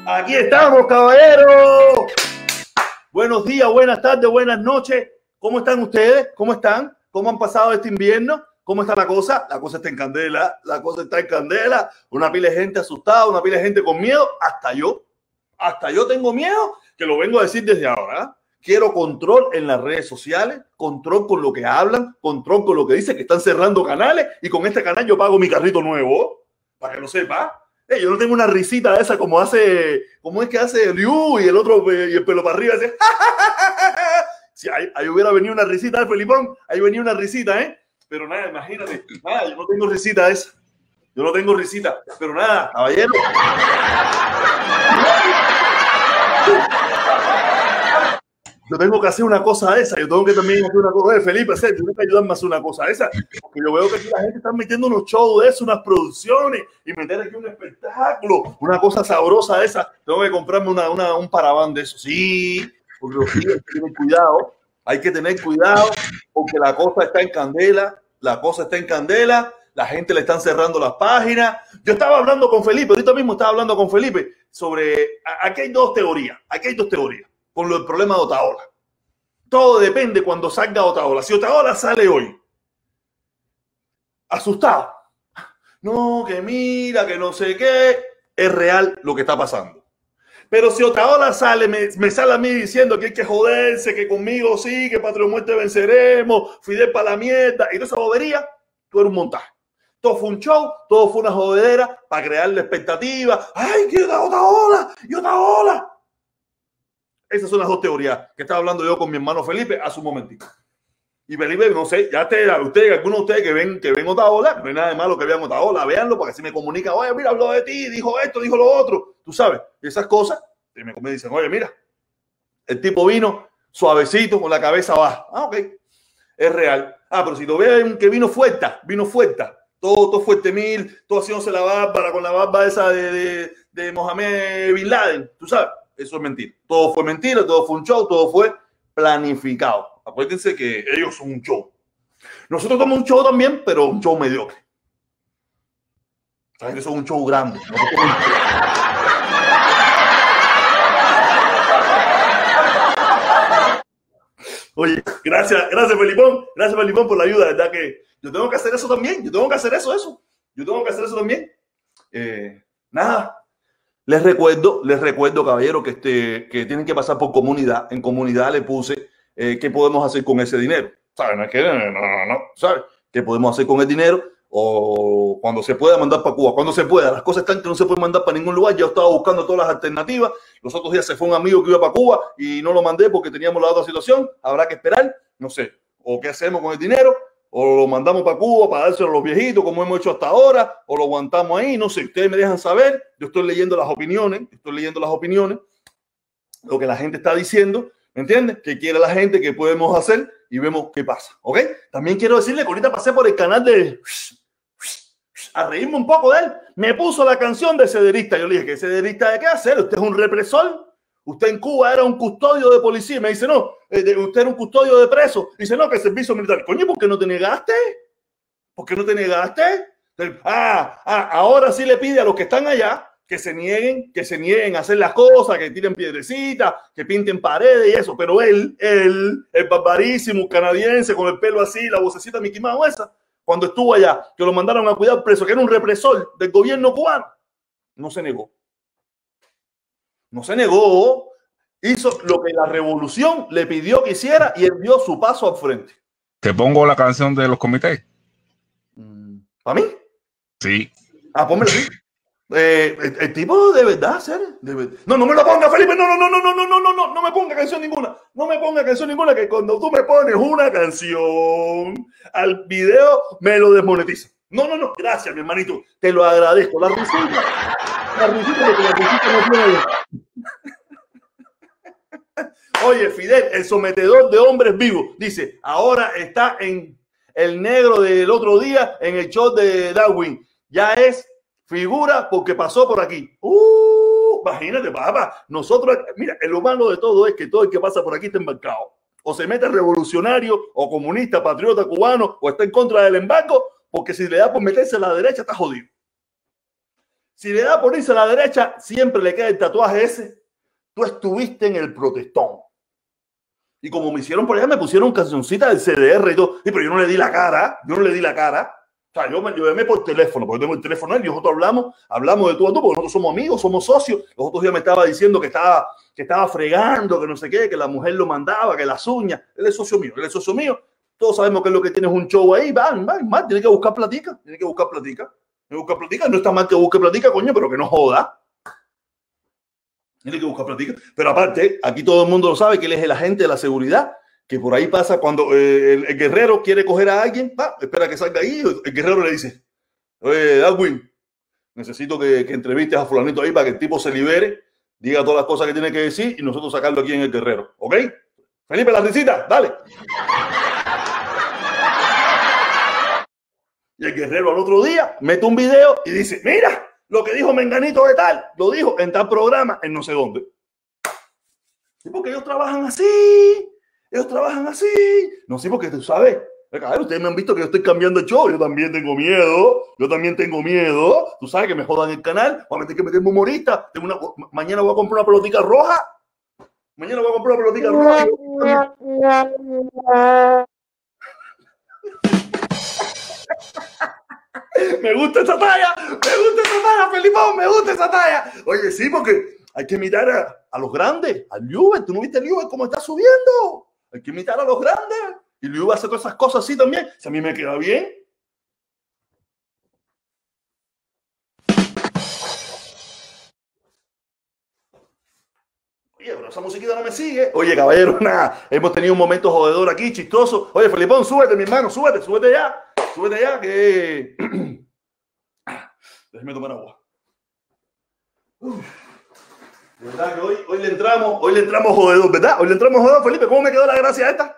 Aquí estamos, caballeros. Buenos días, buenas tardes, buenas noches. ¿Cómo están ustedes? ¿Cómo están? ¿Cómo han pasado este invierno? ¿Cómo está la cosa? La cosa está en candela. La cosa está en candela. Una pila de gente asustada, una pila de gente con miedo. Hasta yo tengo miedo, que lo vengo a decir desde ahora. Quiero control en las redes sociales, control con lo que hablan, control con lo que dicen, que están cerrando canales, y con este canal yo pago mi carrito nuevo, para que lo sepa. Yo no tengo una risita de esa como es que hace Liu y el otro y el pelo para arriba. Así. Si ahí hubiera venido una risita de Felipón, ahí venía una risita, pero nada, imagínate, nada, yo no tengo risita de esa. Yo no tengo risita, pero nada, caballero. Yo tengo que hacer una cosa de esa. Yo tengo que también hacer una cosa de Felipe. Tienes que ayudarme a hacer una cosa de esa. Porque yo veo que aquí la gente está metiendo unos shows de eso, unas producciones, y meter aquí un espectáculo, una cosa sabrosa de esa. Tengo que comprarme un paraván de eso. Sí, porque los tíos tienen cuidado. Hay que tener cuidado porque la cosa está en candela. La cosa está en candela. La gente le están cerrando las páginas. Yo estaba hablando con Felipe. Ahorita mismo estaba hablando con Felipe sobre... Aquí hay dos teorías. Con lo del problema de Otaola. Todo depende cuando salga Otaola. Si Otaola sale hoy asustado, no, que mira, que no sé qué, es real lo que está pasando. Pero si Otaola sale, me sale a mí diciendo que hay que joderse, que conmigo sí, que patria o muerte venceremos, Fidel para la mierda, y toda esa bobería, todo era un montaje. Todo fue un show, todo fue una jodedera para crearle expectativa. ¡Ay, que Otaola! ¡Y Otaola! Esas son las dos teorías que estaba hablando yo con mi hermano Felipe hace un momentito. Y Felipe, no sé, ya algunos de ustedes que ven Otaola, no hay nada de malo que vean Otaola, véanlo, porque así me comunican, oye, mira, habló de ti, dijo esto, dijo lo otro. Tú sabes, esas cosas, y me dicen, oye, mira, el tipo vino suavecito, con la cabeza baja. Ah, ok, es real. Ah, pero si lo ven que vino fuerte, todo fuerte mil, todo haciéndose la barba, con la barba esa de Mohamed Bin Laden, tú sabes. Eso es mentira. Todo fue mentira, todo fue un show, todo fue planificado. Acuérdense que ellos son un show. Nosotros somos un show también, pero un show mediocre. Saben que son un show grande. Oye, gracias Felipón. Gracias Felipón por la ayuda. ¿Verdad que yo tengo que hacer eso también? Yo tengo que hacer eso también. Nada. Les recuerdo, caballero, que tienen que pasar por comunidad. En comunidad le puse qué podemos hacer con ese dinero. ¿Saben? No. ¿Saben? ¿Qué podemos hacer con el dinero? O cuando se pueda mandar para Cuba. Cuando se pueda. Las cosas están que no se pueden mandar para ningún lugar. Yo estaba buscando todas las alternativas. Los otros días se fue un amigo que iba para Cuba y no lo mandé porque teníamos la otra situación. Habrá que esperar. No sé. O qué hacemos con el dinero. O lo mandamos para Cuba para dárselo a los viejitos, como hemos hecho hasta ahora, o lo aguantamos ahí, no sé, ustedes me dejan saber. Yo estoy leyendo las opiniones, lo que la gente está diciendo, ¿me entiendes? ¿Qué quiere la gente? ¿Qué podemos hacer? Y vemos qué pasa, ¿ok? También quiero decirle que ahorita pasé por el canal de... a reírme un poco de él. Me puso la canción de Cederista. Yo le dije, ¿qué Cederista de qué hacer? ¿Usted es un represor? Usted en Cuba era un custodio de policía. Me dice, no, usted era un custodio de preso. Dice, no, que el servicio militar. Coño, ¿por qué no te negaste? Ahora sí le pide a los que están allá que se nieguen a hacer las cosas, que tiren piedrecitas, que pinten paredes y eso. Pero él, el barbarísimo canadiense con el pelo así, la vocecita Mickey Mouse esa, cuando estuvo allá, que lo mandaron a cuidar preso, que era un represor del gobierno cubano, no se negó. Hizo lo que la revolución le pidió que hiciera y él dio su paso al frente. ¿Te pongo la canción de los comités? ¿Para mí? Sí. Pónmelo así. El tipo de verdad, No me lo ponga, Felipe. No me ponga canción ninguna. No me ponga canción ninguna, que cuando tú me pones una canción al video me lo desmonetiza. No. Gracias, mi hermanito. Te lo agradezco. La risita no tiene. Oye, Fidel, el sometedor de hombres vivos, dice, ahora está en el negro del otro día en el show de Darwin. Ya es figura porque pasó por aquí. Imagínate, papá. Nosotros, mira, lo malo de todo es que todo el que pasa por aquí está embarcado. O se mete revolucionario, o comunista, patriota cubano, o está en contra del embargo, porque si le da por meterse a la derecha está jodido. Si le da por irse a la derecha, siempre le queda el tatuaje ese. Tú estuviste en el protestón. Y como me hicieron por allá, me pusieron cancioncita del CDR y todo. Sí, pero yo no le di la cara. Yo no le di la cara. O sea, yo llamé por teléfono, porque tengo el teléfono y nosotros hablamos de tú a tú, porque nosotros somos amigos, somos socios. Los otros días me estaba diciendo que estaba fregando, que no sé qué, que la mujer lo mandaba, que las uñas. Él es socio mío. Todos sabemos que es lo que tiene es un show ahí. Tiene que buscar platica. No está mal que busque platica, coño, pero que no joda. Tiene que buscar platica. Pero aparte, aquí todo el mundo lo sabe que él es el agente de la seguridad, que por ahí pasa cuando el guerrero quiere coger a alguien, espera que salga ahí, el guerrero le dice, oye, Darwin, necesito que entrevistes a fulanito ahí para que el tipo se libere, diga todas las cosas que tiene que decir y nosotros sacarlo aquí en el guerrero. ¿Ok? Felipe, la risita, dale. Y el guerrero al otro día mete un video y dice, mira, lo que dijo Menganito de tal, lo dijo en tal programa, en no sé dónde. Sí, porque ellos trabajan así. No sé, porque tú sabes. Claro, ustedes me han visto que yo estoy cambiando el show. Yo también tengo miedo. Tú sabes que me jodan el canal. Voy a meter que meterme humorista. Mañana voy a comprar una pelotica roja. Me gusta esa talla, Felipón, me gusta esa talla. Oye, sí, porque hay que imitar a los grandes, al Juve. ¿Tú no viste el Juve cómo está subiendo? Hay que imitar a los grandes. Y el Juve hace todas esas cosas así también. Si a mí me queda bien. Oye, pero esa musiquita no me sigue. Oye, caballero, nada. Hemos tenido un momento jodedor aquí, chistoso. Oye, Felipón, súbete, mi hermano, súbete ya, que... Déjeme tomar agua. De verdad que hoy le entramos jodedor, ¿verdad? Hoy le entramos jodedor, Felipe. ¿Cómo me quedó la gracia esta?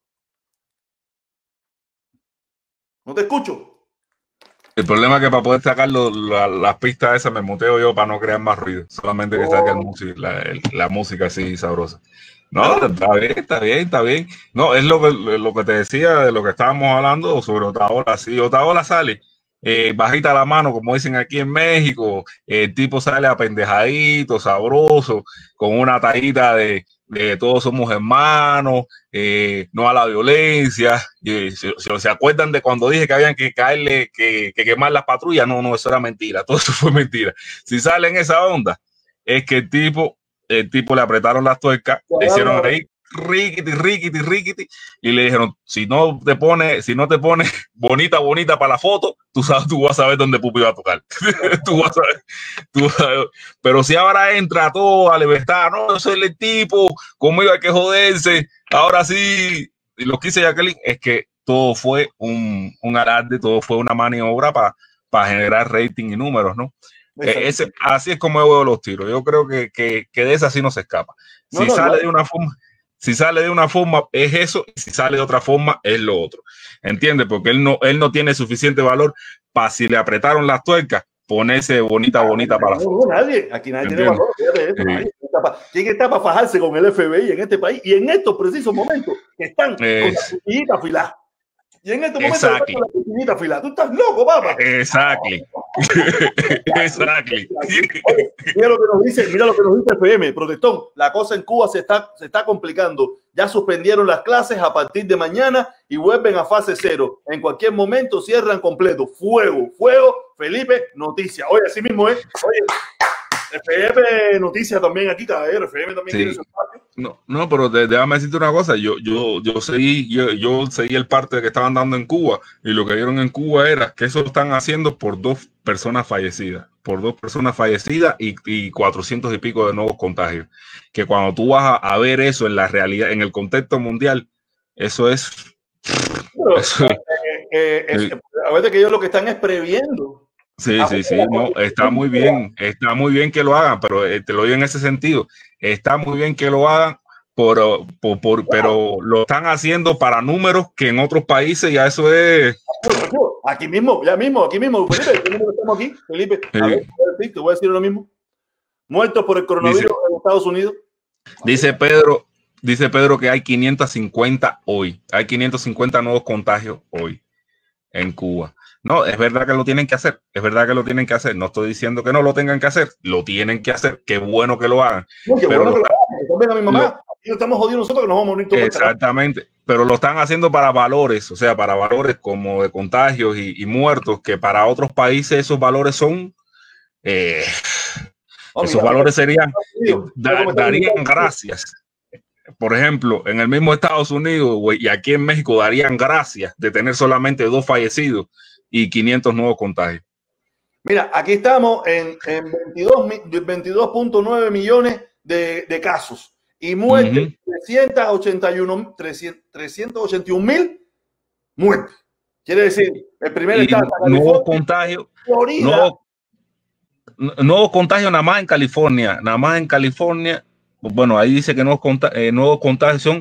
No te escucho. El problema es que para poder sacar las pistas esas me muteo yo para no crear más ruido. Solamente que saque la música así sabrosa. No, está bien. No, es lo que te decía de lo que estábamos hablando sobre Otaola. Si Otaola sale bajita la mano, como dicen aquí en México, el tipo sale apendejadito, sabroso, con una tallita de todos somos hermanos, no a la violencia. Se acuerdan de cuando dije que habían que caerle, que quemar las patrullas? No, eso era mentira, todo eso fue mentira. Si sale en esa onda, es que el tipo le apretaron las tuercas, le hicieron ahí riquiti, y le dijeron, si no te pones bonita para la foto, tú vas a saber dónde Pupi va a tocar. tú vas a ver. Pero si ahora entra todo a libertad, no, yo soy el tipo, conmigo hay que joderse, ahora sí, y lo que hice Jacqueline es que todo fue un alarde, todo fue una maniobra para generar rating y números, ¿no? Así es como yo veo los tiros. Yo creo que de esa sí no se escapa. Si sale de una forma es eso, y si sale de otra forma es lo otro. ¿Entiendes? Porque él no tiene suficiente valor para, si le apretaron las tuercas, ponerse bonita para la foto. Aquí nadie tiene valor. ¿Quién está para fajarse con el FBI en este país? Y en estos precisos momentos que están con la cuchillita afilada. Y en este momento con la cuchillita afilada. Tú estás loco, papá. Exactly. Mira lo que nos dice FM, protestón. La cosa en Cuba se está complicando. Ya suspendieron las clases a partir de mañana y vuelven a fase 0. En cualquier momento cierran completo. Fuego. Felipe, noticia. Oye, así mismo es. Oye, FM Noticias también aquí, caballero. FM también tiene su espacio. No, pero déjame decirte una cosa. Yo seguí el parte que estaban dando en Cuba, y lo que dieron en Cuba era que eso lo están haciendo por 2 personas fallecidas. Y 400 y pico de nuevos contagios. Que cuando tú vas a ver eso en la realidad, en el contexto mundial, eso es... A veces que ellos lo que están es previendo. Sí, no, está muy bien que lo hagan, pero te lo digo en ese sentido, está muy bien que lo hagan, pero lo están haciendo para números que en otros países ya eso es... Aquí mismo, Felipe, estamos aquí, Felipe, a ver, te voy a decir lo mismo. Muertos por el coronavirus en Estados Unidos. Dice Pedro que hay 550 hoy, hay 550 nuevos contagios hoy en Cuba. No, es verdad que lo tienen que hacer, es verdad que lo tienen que hacer. No estoy diciendo que no lo tengan que hacer, lo tienen que hacer. Qué bueno que lo hagan. No, qué pero bueno que lo hagan. También a mi mamá. Aquí estamos jodidos nosotros que nos vamos a morir todos. Exactamente, pero lo están haciendo para valores, o sea, para valores como de contagios y muertos, que para otros países esos valores son, esos valores serían, darían gracias. Por ejemplo, en el mismo Estados Unidos y aquí en México darían gracias de tener solamente 2 fallecidos y 500 nuevos contagios. Mira, aquí estamos en 22.9 millones de casos y muertes, 381.000 muertes. Quiere decir, el primer estado, nuevos contagios, nuevos contagios nada más en California, bueno, ahí dice que nuevos contagios son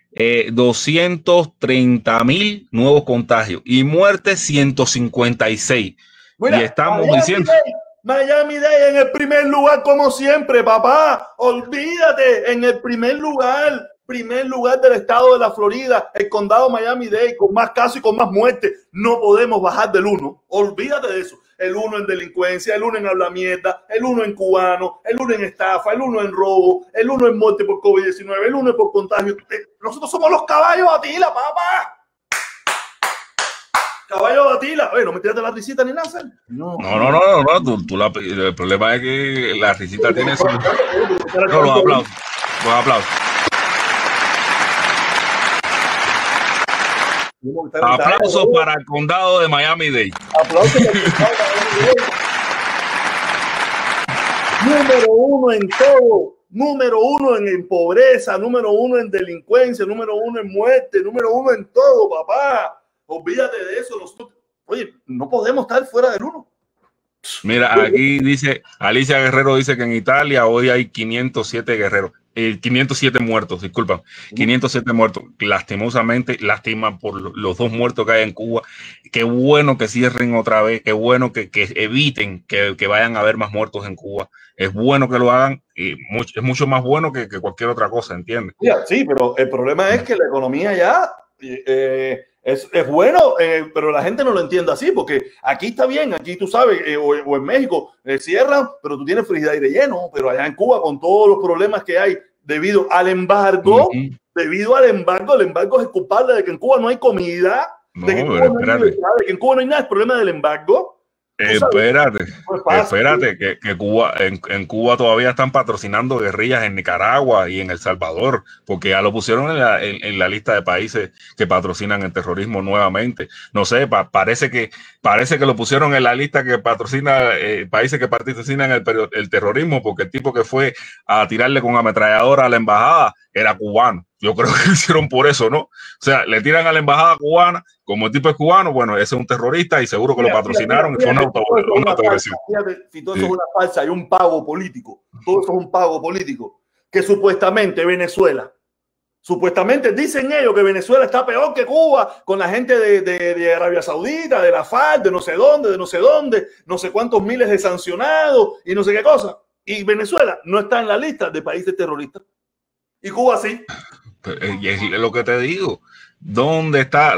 230.000 nuevos contagios y muertes 156. Mira, y estamos diciendo Miami-Dade en el primer lugar como siempre, papá. Olvídate, en el primer lugar del estado de la Florida, el condado Miami-Dade, con más casos y con más muertes. No podemos bajar del 1. Olvídate de eso. El 1 en delincuencia, el 1 en habla mierda, el 1 en cubano, el 1 en estafa, el 1 en robo, el 1 en muerte por COVID-19, el 1 por contagio. Nosotros somos los caballos Atila, papá. Caballo Atila. Oye, no me tiraste la risita ni nada. No. El problema es que la risita tiene su... No, los aplausos. Aplausos para el condado de Miami-Dade. Aplausos para el condado de Miami-Dade. Número 1 en todo. Número 1 en pobreza. Número 1 en delincuencia. Número 1 en muerte. Número 1 en todo, papá. Olvídate de eso. Oye, no podemos estar fuera del 1. Mira, aquí dice Alicia Guerrero, dice que en Italia hoy hay 507 guerreros. 507 muertos, disculpa, 507 muertos. Lastimosamente, lástima por los 2 muertos que hay en Cuba. Qué bueno que cierren otra vez, qué bueno que eviten que vayan a haber más muertos en Cuba. Es bueno que lo hagan y es mucho más bueno que cualquier otra cosa, ¿entiendes? Sí, pero el problema es que la economía ya es bueno, pero la gente no lo entiende así, porque aquí está bien, aquí tú sabes, o en México cierran, pero tú tienes frigidaire lleno, pero allá en Cuba con todos los problemas que hay debido al embargo, el embargo es culpable de que en Cuba no hay comida, de que en Cuba no hay nada, el problema del embargo. Espérate, que Cuba, en Cuba todavía están patrocinando guerrillas en Nicaragua y en El Salvador, porque ya lo pusieron en la lista de países que patrocinan el terrorismo nuevamente. No sé, parece que lo pusieron en la lista que patrocina países que patrocinan el terrorismo, porque el tipo que fue a tirarle con ametralladora a la embajada era cubano. Yo creo que lo hicieron por eso, ¿no? O sea, le tiran a la embajada cubana, como el tipo es cubano, bueno, ese es un terrorista y seguro que lo patrocinaron y fue una autoagresión. Si todo eso es una falsa, hay un pago político. Todo eso es un pago político. Que supuestamente Venezuela, dicen ellos que Venezuela está peor que Cuba con la gente de Arabia Saudita, de la FARC, de no sé dónde, no sé cuántos miles de sancionados y no sé qué cosa. Y Venezuela no está en la lista de países terroristas. Y Cuba sí. Y es lo que te digo. ¿Dónde está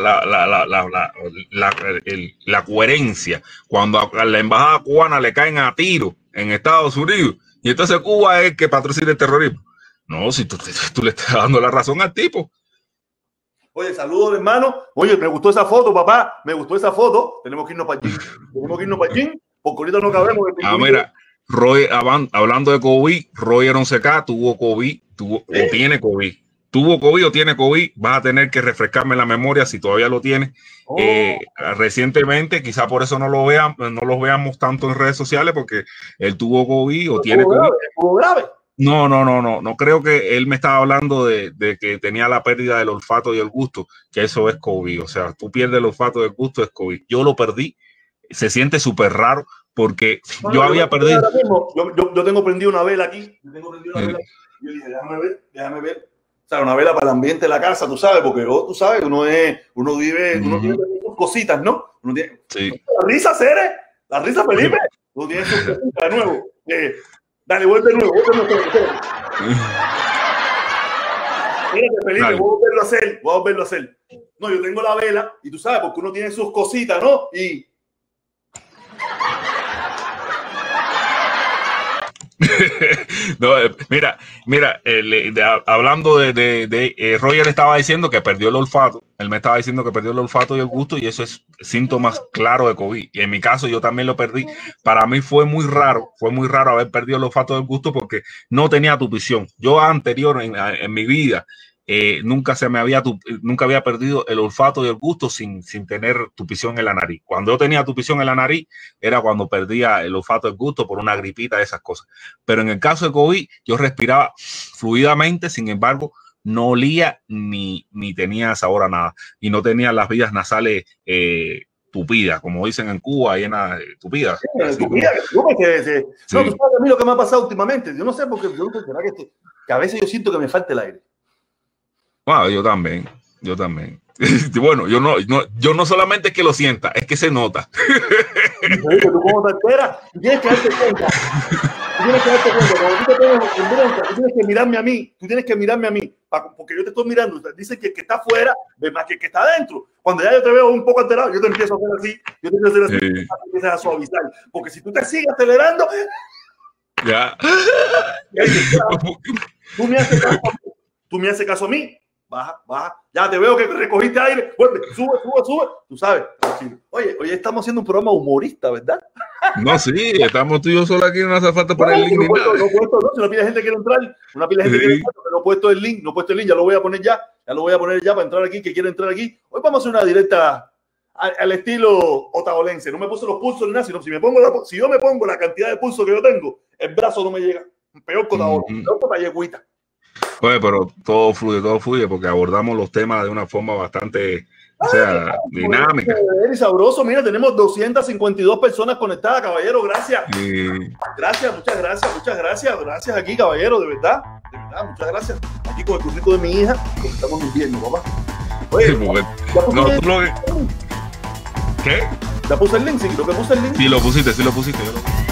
la coherencia cuando a la embajada cubana le caen a tiro en Estados Unidos y entonces Cuba es el que patrocina el terrorismo? No, si tú le estás dando la razón al tipo. Oye, saludos, hermano. Oye, me gustó esa foto, papá. Me gustó esa foto. Tenemos que irnos para allí. Porque ahorita no cabemos. Mira, Roy, hablando de COVID, Roy Aronceca tuvo COVID, tiene COVID. Tuvo COVID o tiene COVID, vas a tener que refrescarme la memoria si todavía lo tienes. Recientemente, quizá por eso no los veamos tanto en redes sociales, porque él tuvo COVID o tiene COVID. ¿Tuvo grave? No creo que él me estaba hablando de que tenía la pérdida del olfato y el gusto, que eso es COVID. O sea, tú pierdes el olfato y el gusto, es COVID. Yo lo perdí, se siente súper raro porque yo había perdido. Yo tengo prendido una vela aquí. Yo dije, déjame ver. O sea, una vela para el ambiente de la casa, tú sabes, porque tú sabes, uno vive sus cositas, ¿no? Uno tiene, sí. La risa, Cere, la risa, Felipe. Uno tiene sus cositas de nuevo. Dale, vuelve de nuevo. Espérate, Felipe, voy a volverlo a hacer. No, yo tengo la vela y tú sabes, porque uno tiene sus cositas, ¿no? Y No, hablando Roger estaba diciendo que perdió el olfato. Él me estaba diciendo que perdió el olfato y el gusto, y eso es síntomas claros de COVID. Y en mi caso yo también lo perdí. Para mí fue muy raro haber perdido el olfato y el gusto porque no tenía tupición. Yo anterior en mi vida nunca había perdido el olfato y el gusto sin tener tupición en la nariz. Cuando yo tenía tupición en la nariz era cuando perdía el olfato y el gusto por una gripita de esas cosas. Pero en el caso de COVID yo respiraba fluidamente, sin embargo no olía ni tenía sabor a nada y no tenía las vías nasales tupidas, como dicen en Cuba, llenas tupidas. No, tú sabes a mí lo que me ha pasado últimamente. Yo no sé por qué, será que a veces yo siento que me falta el aire. Wow, yo también. Bueno, yo no solamente que lo sienta, es que se nota. Tú como te enteras, tienes que darte cuenta. Cuando tú te pones en bronca, tú tienes que mirarme a mí, porque yo te estoy mirando. Dice que está afuera, ve más que está adentro. Cuando ya yo te veo un poco alterado, yo te empiezo a hacer así, empiezas a suavizar. Porque si tú te sigues acelerando, ya. Tú me haces caso a mí. Baja, ya te veo que recogiste aire, vuelve, sube, tú sabes. Oye, estamos haciendo un programa humorista, ¿verdad? No, sí, estamos tú y yo solo aquí, no hace falta poner el link. Si una pila de gente quiere entrar, no he puesto el link, ya lo voy a poner ya para entrar aquí, que quiere entrar aquí. Hoy vamos a hacer una directa al estilo otaolense. No me puse los pulsos ni nada, sino si yo me pongo la cantidad de pulsos que yo tengo, el brazo no me llega. Peor que Otaola, Oye, pero todo fluye porque abordamos los temas de una forma bastante, dinámica. Y sabroso, mira, tenemos 252 personas conectadas, caballero, gracias. Gracias, muchas gracias aquí, caballero, de verdad, muchas gracias. Aquí con el currículo de mi hija, porque estamos mintiendo, papá. Oye, ¿qué? ¿Ya puse el link? Sí, lo que puse el link. Sí, lo pusiste,